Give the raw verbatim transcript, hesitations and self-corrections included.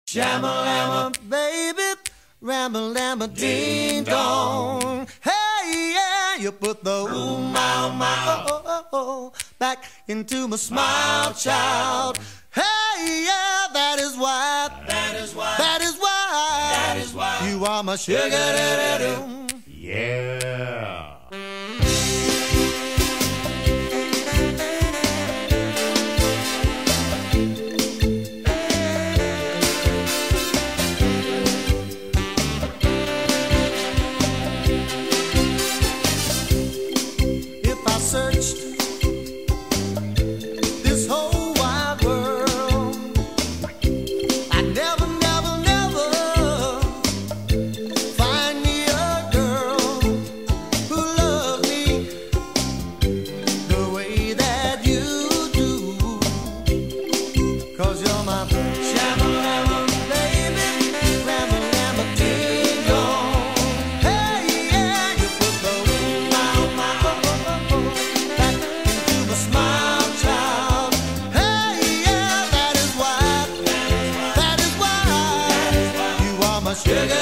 Shama Lama, baby, Rama Lama Ding Dong. Hey, yeah, you put the ooh, my, my, oh, oh, oh, oh, back into my smile, child. Hey, yeah, that is why, That is why, that is why, that is why you are my sugar daddy. Yeah. If I searched this whole wide world, I'd never, never, never find me a girl who loved me the way that you do. 'Cause you're my Shama Lama, baby, Rama Lama Ding Dong. Hey, yeah, you put the ooh, my, my, oh, oh, oh, oh, back into my smile, child. Hey, yeah, that is why, that is why you are my sugar